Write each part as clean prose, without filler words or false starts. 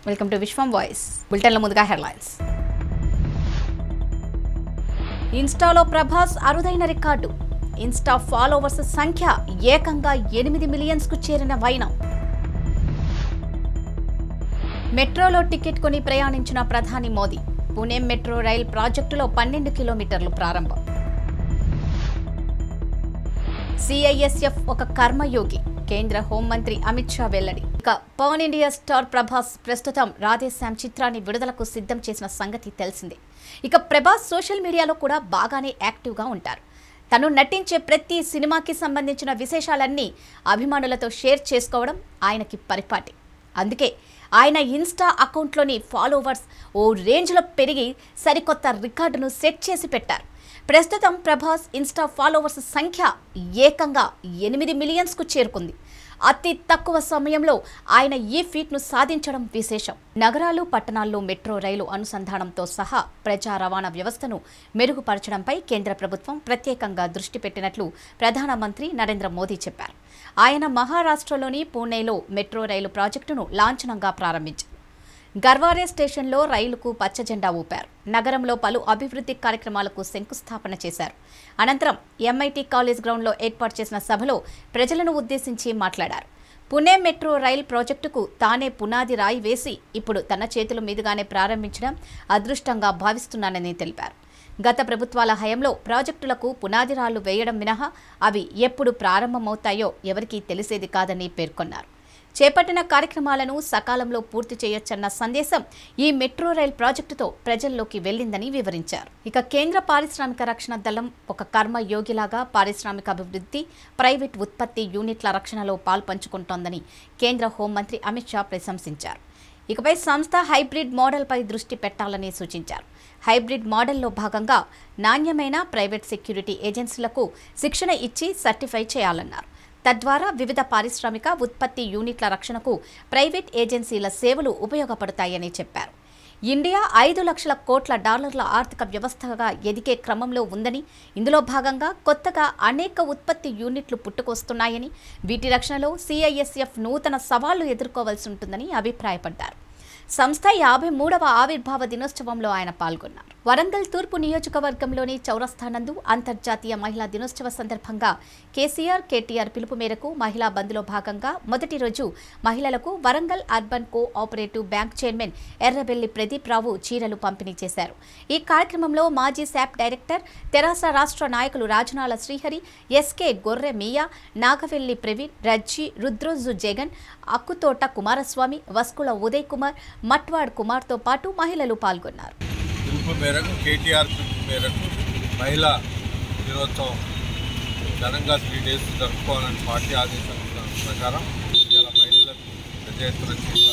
Welcome to Vishwam voice. బులెటిన్ల ముందుగా headlines. ఇన్స్టాలో ప్రభాస్ అరుదైన రికార్డు. ఇన్స్టా ఫాలోవర్స్ సంఖ్య ఏకంగా 8 మిలియన్స్కు చేరిన వైనం. మెట్రోలో టికెట్ కొని ప్రయాణించిన ప్రధాని మోదీ. పుణె మెట్రో రైల్ ప్రాజెక్టులో 12 కిలోమీటర్లు ప్రారంభం. సిఐఎస్ఎఫ్ ఒక కర్మయోగి. కేంద్ర హోంమంత్రి అమిత్ షా వెల్లడి. ఇక పవన్ ఇండియా స్టార్ ప్రభాస్ ప్రస్తుతం రాధేశ్యామ్ చిత్రాన్ని విడుదలకు సిద్ధం చేసిన సంగతి తెలిసిందే. ఇక ప్రభాస్ సోషల్ మీడియాలో కూడా బాగానే యాక్టివ్గా ఉంటారు. తను నటించే ప్రతి సినిమాకి సంబంధించిన విశేషాలన్నీ అభిమానులతో షేర్ చేసుకోవడం ఆయనకి పరిపాటి. అందుకే ఆయన ఇన్స్టా అకౌంట్లోని ఫాలోవర్స్ ఓ రేంజ్లో పెరిగి సరికొత్త రికార్డును సెట్ చేసి పెట్టారు. ప్రస్తుతం ప్రభాస్ ఇన్స్టా ఫాలోవర్స్ సంఖ్య ఏకంగా 8 మిలియన్స్కు చేరుకుంది. అతి తక్కువ సమయంలో ఆయన ఈ ఫీట్ను సాధించడం విశేషం. నగరాలు, పట్టణాల్లో మెట్రో రైలు అనుసంధానంతో సహా ప్రజా రవాణా వ్యవస్థను మెరుగుపరచడంపై కేంద్ర ప్రభుత్వం ప్రత్యేకంగా దృష్టి పెట్టినట్లు ప్రధానమంత్రి నరేంద్ర మోదీ చెప్పారు. ఆయన మహారాష్ట్రలోని పూణేలో మెట్రో రైలు ప్రాజెక్టును లాంఛనంగా ప్రారంభించారు. గర్వారే స్టేషన్లో రైలుకు పచ్చజెండా ఊపారు. నగరంలో పలు అభివృద్ధి కార్యక్రమాలకు శంకుస్థాపన చేశారు. అనంతరం ఎంఐటి కాలేజ్ గ్రౌండ్లో ఏర్పాటు చేసిన సభలో ప్రజలను ఉద్దేశించి మాట్లాడారు. పుణె మెట్రో రైల్ ప్రాజెక్టుకు తానే పునాది రాయి వేసి ఇప్పుడు తన చేతుల మీదుగానే ప్రారంభించడం అదృష్టంగా భావిస్తున్నానని తెలిపారు. గత ప్రభుత్వాల హయాంలో ప్రాజెక్టులకు పునాది రాళ్లు వేయడం మినహా అవి ఎప్పుడు ప్రారంభమవుతాయో ఎవరికీ తెలిసేది కాదని పేర్కొన్నారు. చేపట్టిన కార్యక్రమాలను సకాలంలో పూర్తి చేయొచ్చన్న సందేశం ఈ మెట్రో రైల్ ప్రాజెక్టుతో ప్రజల్లోకి వెళ్లిందని వివరించారు. ఇక కేంద్ర పారిశ్రామిక రక్షణ దళం ఒక కర్మయోగిలాగా పారిశ్రామిక అభివృద్ధి, ప్రైవేట్ ఉత్పత్తి యూనిట్ల రక్షణలో పాల్పంచుకుంటోందని కేంద్ర హోంమంత్రి అమిత్ షా ప్రశంసించారు. ఇకపై సంస్థ హైబ్రిడ్ మోడల్పై దృష్టి పెట్టాలని సూచించారు. హైబ్రిడ్ మోడల్లో భాగంగా నాణ్యమైన ప్రైవేట్ సెక్యూరిటీ ఏజెన్సీలకు శిక్షణ ఇచ్చి సర్టిఫై చేయాలన్నారు. తద్వారా వివిధ పారిశ్రామిక ఉత్పత్తి యూనిట్ల రక్షణకు ప్రైవేట్ ఏజెన్సీల సేవలు ఉపయోగపడతాయని చెప్పారు. ఇండియా 5 లక్షల కోట్ల డాలర్ల ఆర్థిక వ్యవస్థగా ఎదిగే క్రమంలో ఉందని, ఇందులో భాగంగా కొత్తగా అనేక ఉత్పత్తి యూనిట్లు పుట్టుకొస్తున్నాయని, వీటి రక్షణలో సిఐఎస్ఎఫ్ నూతన సవాళ్లు ఎదుర్కోవాల్సి ఉంటుందని అభిప్రాయపడ్డారు. సంస్థ 53వ ఆవిర్భావ దినోత్సవంలో ఆయన పాల్గొన్నారు. వరంగల్ తూర్పు నియోజకవర్గంలోని చౌరస్తా నందు అంతర్జాతీయ మహిళా దినోత్సవ సందర్భంగా కేటీఆర్ పిలుపు మేరకు మహిళా బంద్లో భాగంగా మొదటి రోజు మహిళలకు Warangal urban cooperative bank chairman Errabelli Pradeep Rao చీరలు పంపిణీ చేశారు. ఈ కార్యక్రమంలో మాజీ శాప్ డైరెక్టర్, తెరాస రాష్ట్ర నాయకులు రాజనాల శ్రీహరి, ఎస్కే గొర్రె మీయా, నాగవెల్లి ప్రవీణ్, రజ్జి, రుద్రోజు జగన్, అక్కుతోట కుమారస్వామి, వస్కుల ఉదయ్ కుమార్, మట్వాడ్ కుమార్తో పాటు మహిళలు పాల్గొన్నారు. పిలుపు మేరకు కేటీఆర్ పిలుపు మేరకు మహిళా దినోత్సవం ఘనంగా 3 days జరుపుకోవాలని పార్టీ ఆదేశం ప్రకారం ఇలా మహిళలకు పెద్ద ఎత్తున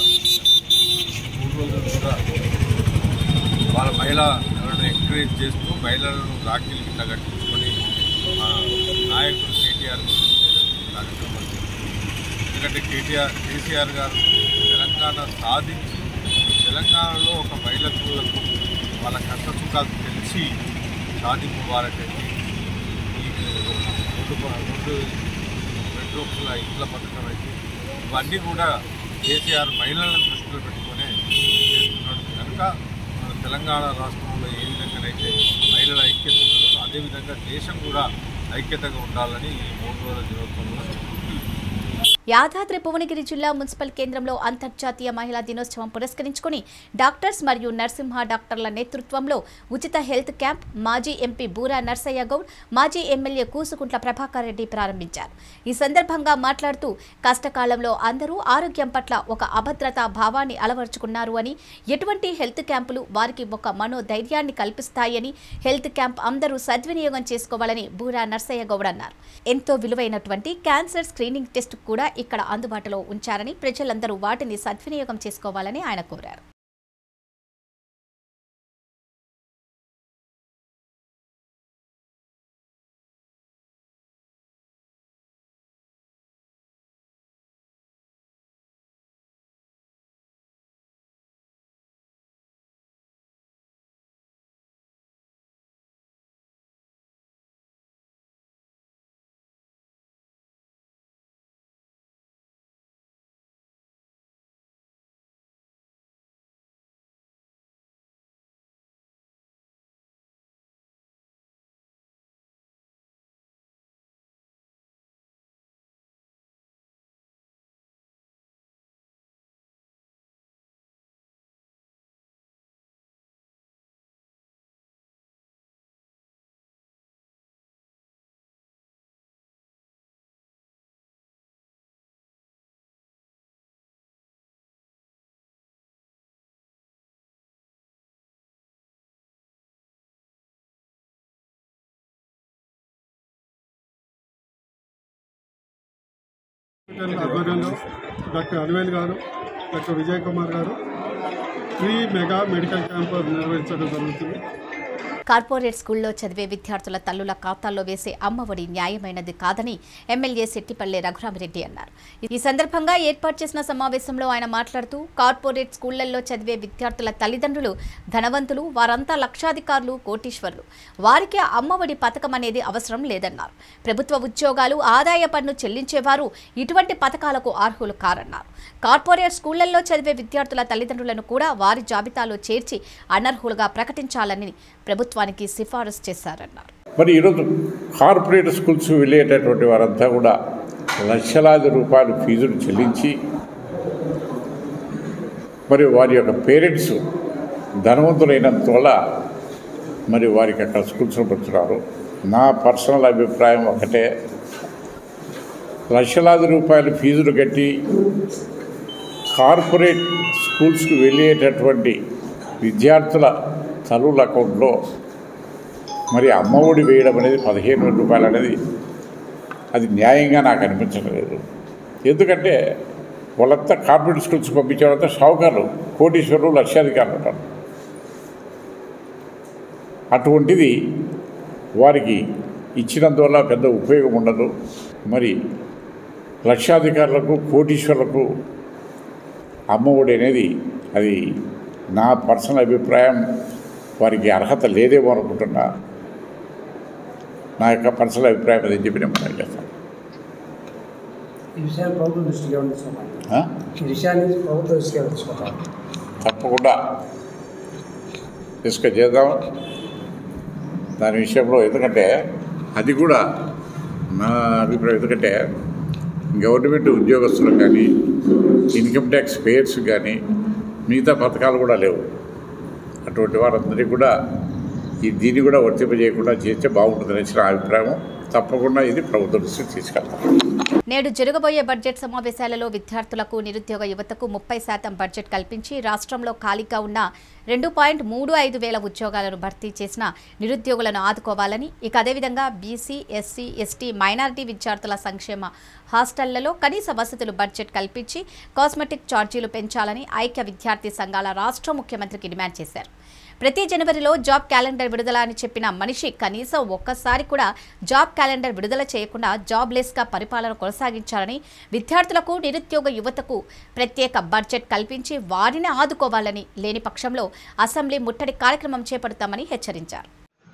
3 రోజులు కూడా వాళ్ళ మహిళలను ఎంకరేజ్ చేస్తూ మహిళలను రాఖీలు కింద కట్టించుకొని నాయకుడు కేటీఆర్ కార్యక్రమం. ఎందుకంటే కేసీఆర్ గారు తెలంగాణ సాధించి తెలంగాణలో ఒక మహిళలకు వాళ్ళ కష్ట సుఖాలు తెలిసి షాదీ ముబారక్ అయితే ఈ 2 బెడ్రూమ్ల ఇంట్ల పథకం అయితే ఇవన్నీ కూడా కేసీఆర్ మహిళలను దృష్టిలో పెట్టుకునే చేస్తున్నాడు. కనుక మన తెలంగాణ రాష్ట్రంలో ఏ విధంగానైతే మహిళల ఐక్యత ఉందో అదేవిధంగా దేశం కూడా ఐక్యతగా ఉండాలని ఈ 3 రోజుల దినోత్సవంలో యాదాద్రి భువనగిరి జిల్లా మున్సిపల్ కేంద్రంలో అంతర్జాతీయ మహిళా దినోత్సవం పురస్కరించుకుని డాక్టర్స్ మరియు నరసింహ డాక్టర్ల నేతృత్వంలో ఉచిత హెల్త్ క్యాంప్ మాజీ ఎంపీ బూరా నర్సయ్య గౌడ్, మాజీ ఎమ్మెల్యే కూసుకుంట్ల ప్రభాకర్ రెడ్డి ప్రారంభించారు. ఈ సందర్భంగా మాట్లాడుతూ కష్టకాలంలో అందరూ ఆరోగ్యం పట్ల ఒక అభద్రతా భావాన్ని అలవర్చుకున్నారు అని, ఎటువంటి హెల్త్ క్యాంపులు వారికి ఒక మనోధైర్యాన్ని కల్పిస్తాయని, హెల్త్ క్యాంప్ అందరూ సద్వినియోగం చేసుకోవాలని బూరా నర్సయ్య గౌడ్ అన్నారు. ఎంతో విలువైనటువంటి క్యాన్సర్ స్క్రీనింగ్ టెస్ట్ కూడా ఇక్కడ అందుబాటులో ఉంచారని, ప్రజలందరూ వాటిని సద్వినియోగం చేసుకోవాలని ఆయన కోరారు. ఆధ్వర్యంలో డాక్టర్ అలివేల్ గారు, డాక్టర్ విజయ్ కుమార్ గారు ఫ్రీ మెగా మెడికల్ క్యాంప్ నిర్వహించడం జరుగుతుంది. కార్పొరేట్ స్కూల్లో చదివే విద్యార్థుల తల్లుల ఖాతాల్లో వేసే అమ్మఒడి న్యాయమైనది కాదని ఎమ్మెల్యే సెట్టిపల్లె రఘురామిరెడ్డి అన్నారు. ఈ సందర్భంగా ఏర్పాటు చేసిన సమావేశంలో ఆయన మాట్లాడుతూ కార్పొరేట్ స్కూళ్లలో చదివే విద్యార్థుల తల్లిదండ్రులు ధనవంతులు, వారంతా లక్షాధికారులు, కోటీశ్వరులు. వారికి అమ్మఒడి పథకం అనేది అవసరం లేదన్నారు. ప్రభుత్వ ఉద్యోగాలు, ఆదాయ పన్ను చెల్లించేవారు ఇటువంటి పథకాలకు అర్హులు కారన్నారు. కార్పొరేట్ స్కూళ్లలో చదివే విద్యార్థుల తల్లిదండ్రులను కూడా వారి జాబితాలో చేర్చి అనర్హులుగా ప్రకటించాలని ప్రభుత్వానికి సిఫారసు చేశారన్నారు. మరి ఈరోజు కార్పొరేట్ స్కూల్స్ వెళ్ళేటటువంటి వారంతా కూడా లక్షలాది రూపాయలు ఫీజులు చెల్లించి మరి వారి యొక్క పేరెంట్స్ ధనవంతులైనందువల్ల మరి వారికి అక్కడ స్కూల్స్లో పెడుతున్నారు. నా పర్సనల్ అభిప్రాయం ఒకటే, లక్షలాది రూపాయలు ఫీజులు కట్టి కార్పొరేట్ స్కూల్స్కి వెళ్ళేటటువంటి విద్యార్థుల తల్లుల అకౌంట్లో మరి అమ్మఒడి వేయడం అనేది 15,000 రూపాయలు అనేది అది న్యాయంగా నాకు అనిపించలేదు. ఎందుకంటే వాళ్ళంతా కార్పొరేట్ స్కూల్స్ పంపించేవాళ్ళంతా షావుకారులు, కోటీశ్వరులు, లక్షాధికారులు ఉంటారు. అటువంటిది వారికి ఇచ్చినందువల్ల పెద్ద ఉపయోగం ఉండదు. మరి లక్షాధికారులకు, కోటీశ్వరులకు అమ్మఒడి అనేది అది నా పర్సనల్ అభిప్రాయం, వారికి అర్హత లేదేమో అనుకుంటున్నా. నా యొక్క పర్సనల్ అభిప్రాయం అదని చెప్పి నేను మనం చేస్తాను. తప్పకుండా డిస్కస్ చేద్దాం దాని విషయంలో. ఎందుకంటే అది కూడా నా అభిప్రాయం. ఎందుకంటే గవర్నమెంట్ ఉద్యోగస్తులకు కానీ, ఇన్కమ్ ట్యాక్స్ పేయర్స్ కానీ మిగతా పథకాలు కూడా లేవు. అటువంటి వారందరికీ కూడా దీన్ని కూడా వర్తింపజేయకుండా చేస్తే బాగుంటుందనేసి నా అభిప్రాయం. తప్పకుండా ఇది ప్రభుత్వ దృష్టికి తీసుకెళ్తాం. నేడు జరగబోయే బడ్జెట్ సమావేశాలలో విద్యార్థులకు, నిరుద్యోగ యువతకు 30% బడ్జెట్ కల్పించి రాష్ట్రంలో ఖాళీగా ఉన్న 2.35 వేల ఉద్యోగాలను భర్తీ చేసిన నిరుద్యోగులను ఆదుకోవాలని, ఇక అదేవిధంగా బీసీ, ఎస్సీ, ఎస్టీ, మైనారిటీ విద్యార్థుల సంక్షేమ హాస్టళ్లలో కనీస వసతులు బడ్జెట్ కల్పించి కాస్మెటిక్ ఛార్జీలు పెంచాలని ఐక్య విద్యార్థి సంఘాల రాష్ట్ర ముఖ్యమంత్రికి డిమాండ్ చేశారు. ప్రతి జనవరిలో జాబ్ క్యాలెండర్ విడుదల అని చెప్పిన మనిషి కనీసం ఒక్కసారి కూడా జాబ్ క్యాలెండర్ విడుదల చేయకుండా జాబ్లెస్గా పరిపాలన కొనసాగించాలని, విద్యార్థులకు, నిరుద్యోగ యువతకు ప్రత్యేక బడ్జెట్ కల్పించి వారిని ఆదుకోవాలని, లేని పక్షంలో అసెంబ్లీ ముట్టడి కార్యక్రమం చేపడతామని హెచ్చరించారు.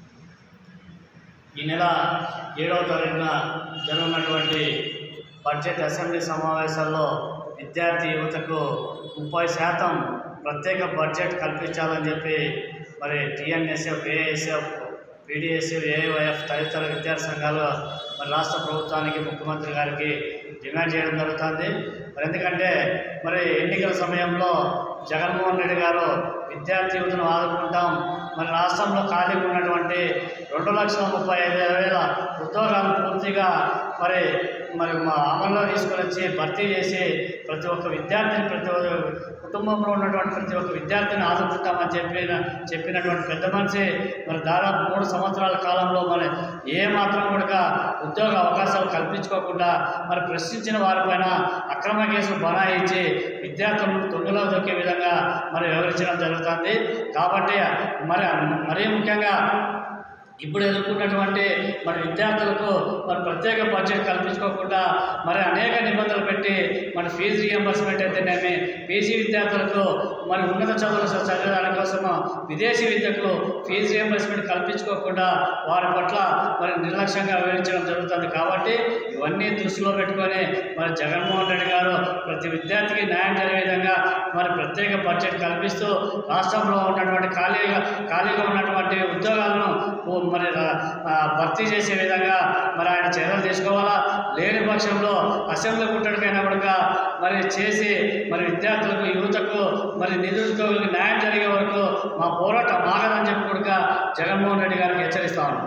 ఈ నెల 7వ తారీఖున జరగనున్నటువంటి బడ్జెట్ అసెంబ్లీ సమావేశాల్లో విద్యార్థి యువతకు 30% ప్రత్యేక బడ్జెట్ కల్పించాలని చెప్పి మరి టీఎన్ఎస్ఎఫ్, ఏఐఎస్ఎఫ్, పీడీఎస్ఎఫ్, ఏఐవైఎఫ్ తదితర విద్యార్థి సంఘాలు మరి రాష్ట్ర ప్రభుత్వానికి, ముఖ్యమంత్రి గారికి డిమాండ్ చేయడం జరుగుతుంది. మరి ఎందుకంటే మరి ఎన్నికల సమయంలో జగన్మోహన్ రెడ్డి గారు విద్యార్థి యువతను ఆదుకుంటాం, మరి రాష్ట్రంలో ఖాళీగా ఉన్నటువంటి 2,35,000 ఉద్యోగాలను పూర్తిగా మరి అమల్లో తీసుకొని వచ్చి భర్తీ చేసి ప్రతి ఒక్క విద్యార్థిని, ప్రతి ఒక్క కుటుంబంలో ఉన్నటువంటి ప్రతి ఒక్క విద్యార్థిని ఆదుకుంటామని చెప్పినటువంటి పెద్ద మనిషి మరి దాదాపు 3 సంవత్సరాల కాలంలో మరి ఏ మాత్రం కూడా ఉద్యోగ అవకాశాలు కల్పించుకోకుండా మరి ప్రశ్నించిన వారిపైన అక్రమ కేసులు బనాయించి విద్యార్థులను తొంగలో దొక్కే విధంగా మరి వివరించడం జరుగుతుంది. కాబట్టి మరీ ముఖ్యంగా ఇప్పుడు ఎదుర్కొన్నటువంటి మరి విద్యార్థులకు మరి ప్రత్యేక బడ్జెట్ కల్పించుకోకుండా మరి అనేక నిబంధనలు పెట్టి మరి ఫీజు రీఎంబర్స్మెంట్ అయితేనేమి, పీజీ విద్యార్థులకు మరి ఉన్నత చదువులు చదివేదాని కోసం విదేశీ విద్యకు ఫీజు రీఎంబర్స్మెంట్ కల్పించుకోకుండా వారి పట్ల మరి నిర్లక్ష్యంగా వివరించడం జరుగుతుంది. కాబట్టి ఇవన్నీ దృష్టిలో పెట్టుకొని మరి జగన్మోహన్ రెడ్డి గారు ప్రతి విద్యార్థికి న్యాయం జరిగే విధంగా మరి ప్రత్యేక బడ్జెట్ కల్పిస్తూ రాష్ట్రంలో ఉన్నటువంటి ఖాళీగా ఉన్నటువంటి ఉద్యోగాలను మరి భర్తీ చేసే విధంగా మరి ఆయన చర్యలు తీసుకోవాలా. లేని పక్షంలో అసెంబ్లీ ముట్టడికైనా కూడా మరి చేసి మరి విద్యార్థులకు, యువతకు, మరి నిరుద్యోగులకు న్యాయం జరిగే వరకు మా పోరాటం ఆగదని చెప్పి కూడా జగన్మోహన్ రెడ్డి గారికి హెచ్చరిస్తా ఉన్నాం.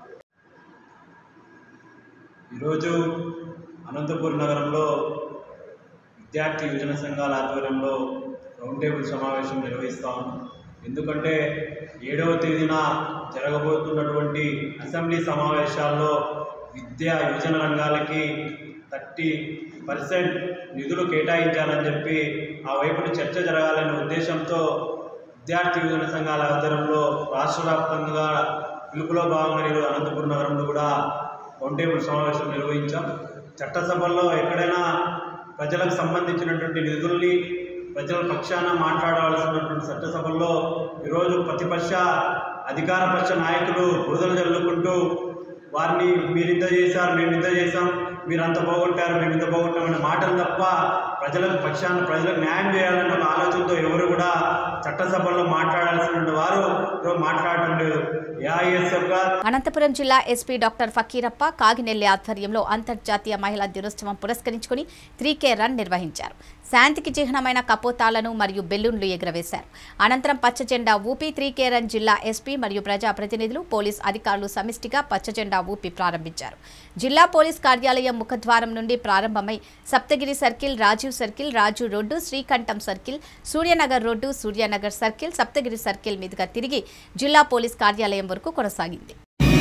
ఈరోజు అనంతపురం నగరంలో విద్యార్థి యువజన సంఘాల ఆధ్వర్యంలో రౌండ్ టేబుల్ సమావేశం నిర్వహిస్తాము. ఎందుకంటే 7వ తేదీన జరగబోతున్నటువంటి అసెంబ్లీ సమావేశాల్లో విద్యా యువజన రంగాలకి 30% నిధులు కేటాయించాలని చెప్పి ఆ వైపున చర్చ జరగాలనే ఉద్దేశంతో విద్యార్థి యువజన సంఘాల ఆధ్వర్యంలో రాష్ట్ర వ్యాప్తంగా పిలుపులో భాగంగా ఈరోజు అనంతపురం నగరంలో కూడా రౌండ్ టేబుల్ సమావేశం నిర్వహించాం. చట్టసభల్లో ఎక్కడైనా ప్రజలకు సంబంధించినటువంటి నిధుల్ని ప్రజల పక్షాన మాట్లాడవలసినటువంటి చట్టసభల్లో ఈరోజు ప్రతిపక్ష అధికార పక్ష నాయకులు బురదలు జల్లుకుంటూ వారిని మీరు ఇంత చేశారు, మేము ఇంత చేశాం, మీరు అంత బాగుంటారు, మేము ఇంత బాగుంటామనే మాటలు తప్ప ప్రజలకు పక్షాన ప్రజలకు న్యాయం చేయాలన్న ఒక ఆలోచనతో ఎవరు కూడా చట్టసభల్లో మాట్లాడాల్సిన వారు మాట్లాడడం లేదు. అనంతపురం జిల్లా ఎస్పీ డాక్టర్ ఫకీరప్ప కాగినెల్లి ఆధ్వర్యంలో అంతర్జాతీయ మహిళా దినోత్సవం పురస్కరించుకుని 3K రన్ నిర్వహించారు. శాంతికి చిహ్నమైన కపోతాలను మరియు బెలూన్లు ఎగురవేశారు. అనంతరం పచ్చ జెండా ఊపి 3K రన్ జిల్లా ఎస్పీ మరియు ప్రజాప్రతినిధులు, పోలీస్ అధికారులు సమిష్టిగా పచ్చ జెండా ఊపి ప్రారంభించారు. జిల్లా పోలీస్ కార్యాలయం ముఖద్వారం నుండి ప్రారంభమై Saptagiri circle, Rajiv circle, Raju road, Srikantham circle, Suryanagar road, Suryanagar circle, Saptagiri circle మీదుగా తిరిగి జిల్లా పోలీస్ కార్యాలయం వరకు కొనసాగింది.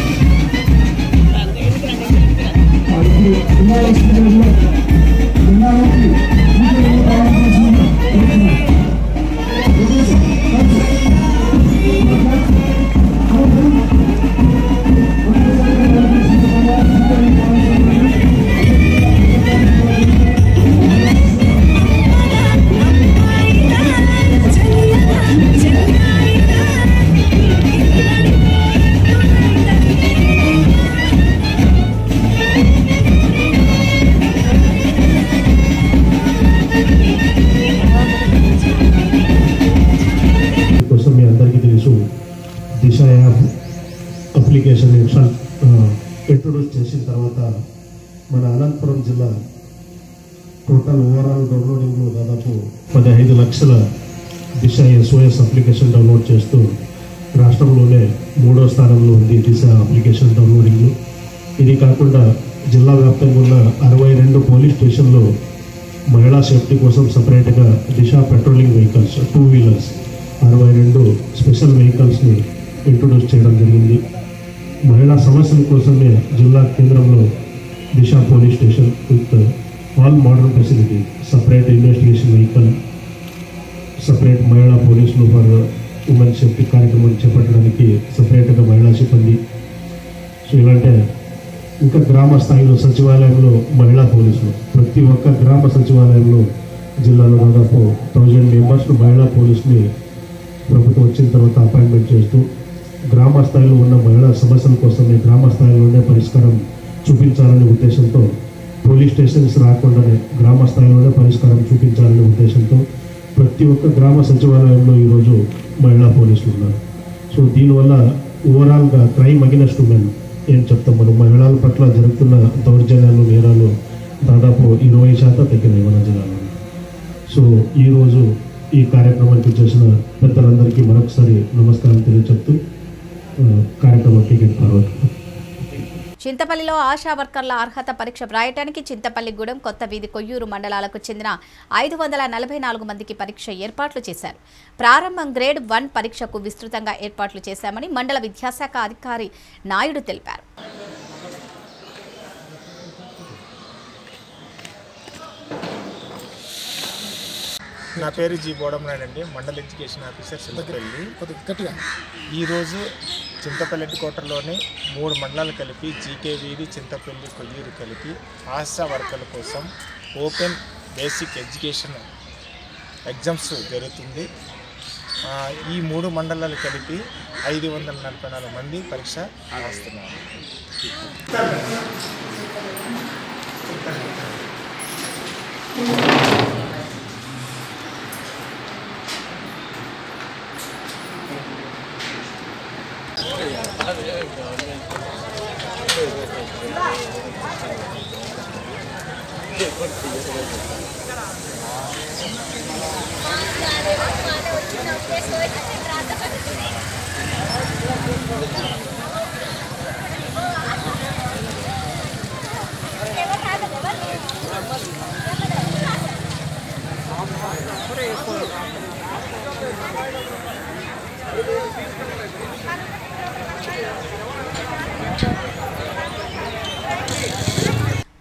దిశ యాప్ అప్లికేషన్ ఇంట్రొడ్యూస్ చేసిన తర్వాత మన అనంతపురం జిల్లా టోటల్ ఓవరాల్ డౌన్లోడింగ్లో దాదాపు 15 లక్షల దిశ SOS అప్లికేషన్ డౌన్లోడ్ చేస్తూ రాష్ట్రంలోనే 3వ స్థానంలో ఉంది దిశ అప్లికేషన్ డౌన్లోడింగ్లో. ఇది కాకుండా జిల్లా వ్యాప్తంగా ఉన్న 62 పోలీస్ స్టేషన్లో మహిళా సేఫ్టీ కోసం సపరేట్గా Disha patrolling vehicles 2 wheelers 62 special వెహికల్స్ని ఇంట్రొడ్యూస్ చేయడం జరిగింది. మహిళా సమస్యల కోసమే జిల్లా కేంద్రంలో Disha police station with all modern facility, separate investigation vehicle, separate మహిళా పోలీసులు ఫర్ ఉమెన్ సేఫ్టీ కార్యక్రమం చేపట్టడానికి సపరేట్గా మహిళా సిబ్బంది. సో ఇలాంటి ఇంకా గ్రామ స్థాయిలో సచివాలయంలో మహిళా పోలీసులు, ప్రతి ఒక్క గ్రామ సచివాలయంలో జిల్లాలో దాదాపు 1000 మెంబర్స్ను మహిళా పోలీసుని ప్రభుత్వం వచ్చిన తర్వాత అపాయింట్మెంట్ చేస్తూ గ్రామ స్థాయిలో ఉన్న మహిళా సమస్యల కోసమే గ్రామ స్థాయిలోనే పరిష్కారం చూపించాలనే ఉద్దేశంతో పోలీస్ స్టేషన్స్ రాకుండానే గ్రామ స్థాయిలోనే పరిష్కారం చూపించాలనే ఉద్దేశంతో ప్రతి ఒక్క గ్రామ సచివాలయంలో ఈరోజు మహిళా పోలీసులు ఉన్నారు. సో దీనివల్ల ఓవరాల్గా క్రైమ్ అగెయిన్స్ట్ ఉమెన్ ఏం చెప్తాం మనం, మహిళల పట్ల జరుగుతున్న దౌర్జన్యాలు, నేరాలు దాదాపు 20% తగ్గినాయి మన జిల్లాలో. సో ఈరోజు ఈ కార్యక్రమానికి చేసిన పెద్దలందరికీ మరొకసారి నమస్కారం తెలియచెప్తూ కార్యక్రమానికి ఫార్వర్డ్. చింతపల్లిలో ఆశా వర్కర్ల అర్హత పరీక్ష వ్రాయటానికి చింతపల్లిగూడెం, కొత్త వీధి, కొయ్యూరు మండలాలకు చెందిన 544 మందికి పరీక్ష ఏర్పాట్లు చేశారు. ప్రారంభం గ్రేడ్ 1 పరీక్షకు విస్తృతంగా ఏర్పాట్లు చేశామని మండల విద్యాశాఖ అధికారి నాయుడు తెలిపారు. నా పేరు జి బోడమనాయుడు అండి, మండల ఎడ్యుకేషన్ ఆఫీసర్ చింతపల్లి. ఈరోజు చింతపల్లి హెడ్ క్వార్టర్లోని 3 మండలాలు కలిపి జీకే వీధి, చింతపల్లి, కొయ్యూరు కలిపి ఆశా వర్కర్ల కోసం ఓపెన్ బేసిక్ ఎడ్యుకేషన్ ఎగ్జామ్స్ జరుగుతుంది. ఈ 3 మండలాలు కలిపి 544 మంది పరీక్ష రాస్తున్నారు.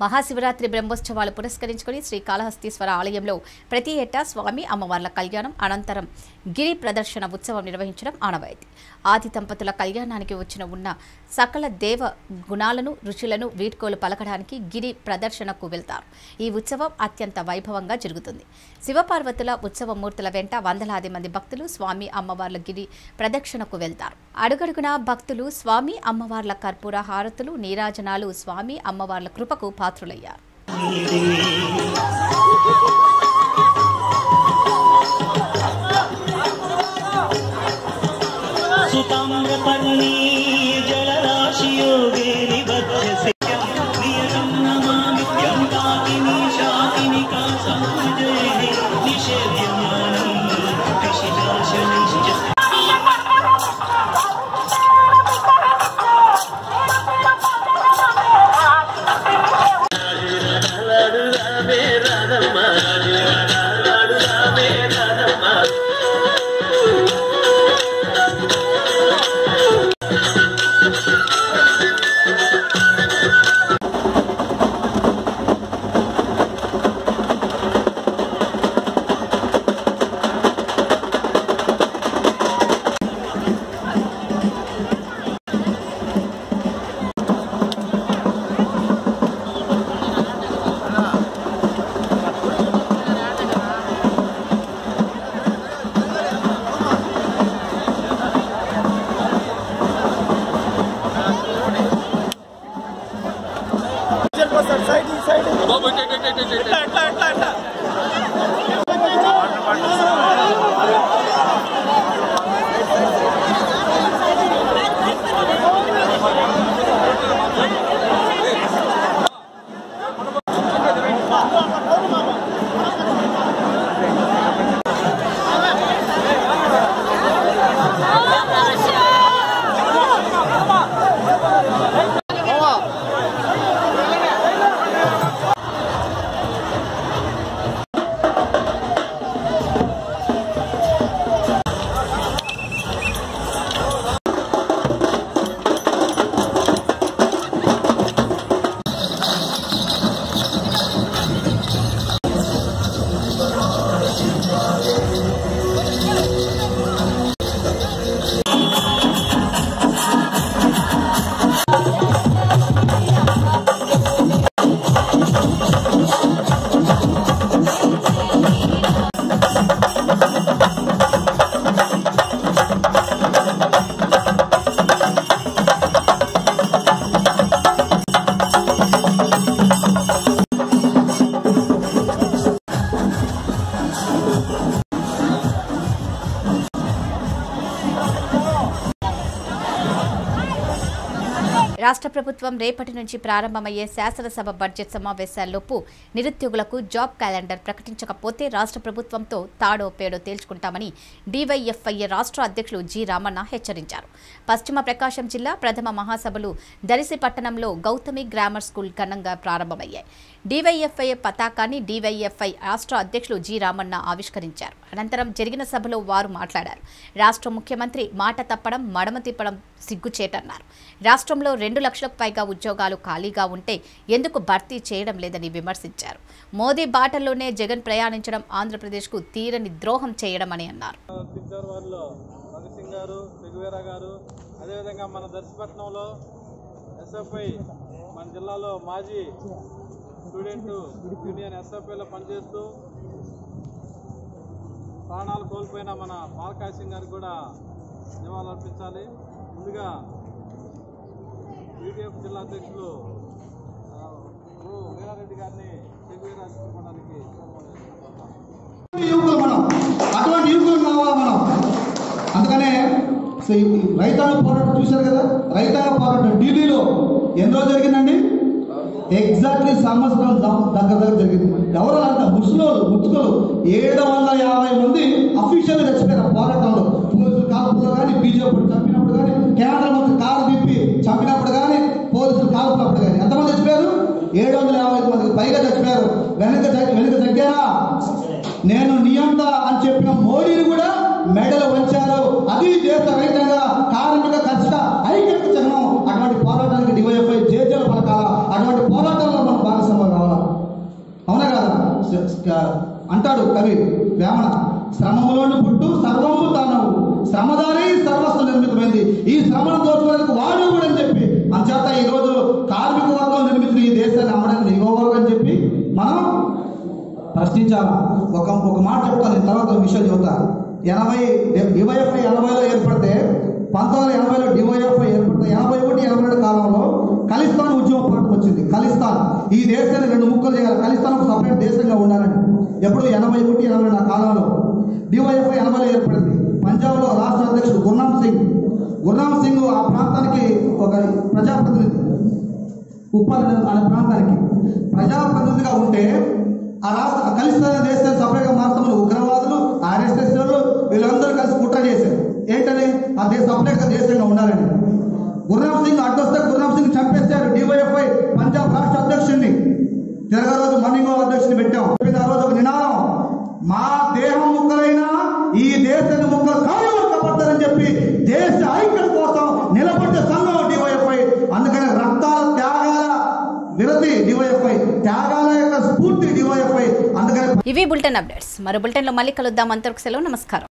మహాశివరాత్రి బ్రహ్మోత్సవాలు పురస్కరించుకుని శ్రీకాళహస్తీశ్వర ఆలయంలో ప్రతి ఏటా స్వామి అమ్మవార్ల కళ్యాణం అనంతరం గిరి ప్రదర్శన ఉత్సవం నిర్వహించడం ఆనవాయితీ. ఆది దంపతుల కళ్యాణానికి ఉన్న సకల దేవ గుణాలను రుచులను వీడ్కోలు పలకడానికి గిరి ప్రదర్శనకు వెళ్తారు. ఈ ఉత్సవం అత్యంత వైభవంగా జరుగుతుంది. శివపార్వతుల ఉత్సవ మూర్తుల వెంట వందలాది మంది భక్తులు స్వామి అమ్మవార్ల గిరి ప్రదక్షిణకు వెళ్తారు. అడుగడుగునా భక్తులు స్వామి అమ్మవార్ల కర్పూర హారతులు నీరాజనాలు స్వామి అమ్మవార్ల కృపకు పాత్రులయ్యారు. రాష్ట్ర ప్రభుత్వం రేపటి నుంచి ప్రారంభమయ్యే శాసనసభ బడ్జెట్ సమావేశాల్లోపు నిరుద్యోగులకు జాబ్ క్యాలెండర్ ప్రకటించకపోతే రాష్ట్ర ప్రభుత్వంతో తాడో పేడో తేల్చుకుంటామని DYFI రాష్ట్ర అధ్యక్షులు జి రామన్న హెచ్చరించారు. పశ్చిమ ప్రకాశం జిల్లా ప్రథమ మహాసభలు దరిసి పట్టణంలో గౌతమి గ్రామర్ స్కూల్ ఘనంగా ప్రారంభమయ్యాయి. DYFI పతాకాన్ని DYFI రాష్ట్ర అధ్యక్షులు జి రామన్న ఆవిష్కరించారు. అనంతరం జరిగిన సభలో వారు మాట్లాడారు. రాష్ట్ర ముఖ్యమంత్రి మాట తప్పడం మడమ తిప్పడం సిగ్గుచేటన్నారు. రాష్ట్రంలో 2 లక్షలకు పైగా ఉద్యోగాలు ఖాళీగా ఉంటే ఎందుకు భర్తీ చేయడం లేదని విమర్శించారు. మోదీ బాటల్లోనే జగన్ ప్రయాణించడం ఆంధ్రప్రదేశ్కు తీరని ద్రోహం చేయడం అని అన్నారు. అదేవిధంగా మన దర్శపట్నంలో SFI మన జిల్లాలో మాజీ స్టూడెంట్ యూనియన్ SFIలో పనిచేస్తూ ప్రాణాలు కోల్పోయిన మన పాల్కాయ్ సింగ్ గారికి కూడా నివాళులర్పించాలి. ముందుగా UDF జిల్లా అధ్యక్షులు వీరారెడ్డి గారిని చెగువీరాజుకోవడానికి అటువంటి యువకులు కావాలి మనం. అందుకనే రైతాంగ పోరాటం చూశారు కదా, రైతాంగ పోరాటం ఢిల్లీలో ఎన్ని రోజులు జరిగిందండి? ఎగ్జాక్ట్లీ సంవత్సరం దగ్గర జరిగింది. ఎవరు అంత ముచ్చుకలు 750 మంది అఫీషియల్గా చచ్చిపోయారు పోరాటంలో. పోలీసులు కాల్పులో కానీ, బీజేపీ చంపినప్పుడు కానీ, కేంద్ర మంత్రి కారు తిప్పి చంపినప్పుడు కానీ, పోలీసులు కాల్పునప్పుడు కానీ ఎంతమంది చచ్చిపోయారు? 750 మందికి పైగా చచ్చిపోయారు. వెనక తగ్గారా? నేను నియంత అని చెప్పిన మోడీని కూడా మెడలు వంచారు. అది దేశ రైతంగా కార్మిక కర్షక ఐక్యత చిహ్నం. అటువంటి పోరాటానికి DYFI జేజేలు పలకాల. అటువంటి పోరాటంలో మనం భాగస్వామ్యం అంటాడు కవి వేమన, శ్రమములోని పుట్టు సర్వము తానవు, శ్రమదారి సర్వస్వ నిర్మితమైంది, ఈ శ్రమను దోచుకోవడానికి వాడు కూడా అని చెప్పి అంచేత ఈరోజు కార్మిక వర్గం నిర్మించిన ఈ దేశాన్ని అమ్మడానికి నీవోవరు అని చెప్పి మనం ప్రశ్నించాలా. ఒక మాట చెప్తాను, తర్వాత విషయం చెబుతా. డివైఎఫ్ఐ 80లో ఏర్పడితే 1980లో డివైఎఫ్ఐ ఏర్పడితే 81-82 కాలంలో ఖలిస్తాన్ ఉద్యమ పోరాటం వచ్చింది. ఖలిస్తాన్ ఈ దేశాన్ని 2 ముక్కలు చేయాలి, ఖలిస్తాన్ ఒక సపరేట్ దేశంగా ఉండాలని. ఎప్పుడు 81-82 ఆ కాలంలో డివైఎఫ్ఐ 80లో ఏర్పడింది. పంజాబ్లో రాష్ట్ర అధ్యక్షుడు గుర్నామ్ సింగ్ ఆ ప్రాంతానికి ఒక ప్రజాప్రతినిధి, ఉప్పల్ అనే ప్రాంతానికి ప్రజాప్రతినిధిగా ఉంటే ఆ రాష్ట్ర ఖలిస్తాన్ దేశాన్ని సపరేట్గా మార్చమని ఉగ్రవాదులు, ఆర్ఎస్ఎస్ వీళ్ళందరూ కలిసి కుట్ర చేశారు. ఏంటని ఆ సపరేట్గా దేశంగా ఉండాలని. గుర్నామ్ సింగ్ అడ్డొస్తే గుర్నామ్ సింగ్ చంపేశారు. డివైఎఫ్ఐ పంజాబ్ రాష్ట్ర అధ్యక్షుడిని తిరగా రోజు మార్నింగ్ అధ్యక్షుడిని పెట్టాం. ఆ రోజు ఒక నినాదం, మా దేహం ముక్కలైనా ఈ దేశాన్ని ముక్కలు కాపాడతారని చెప్పి దేశ ఐక్యత కోసం నిలబడ్డ సంఘం డివైఎఫ్ఐ. అందుకని రక్తాల త్యాగాల విరతి డివైఎఫ్ఐ, త్యాగాల యొక్క స్ఫూర్తి డివైఎఫ్ఐ. అందుకని ఇవి బులెటిన్ అప్డేట్స్. మరో బులెటిన్లో మళ్ళీ కలుద్దాం. అంతవరకు సెలవు, నమస్కారం.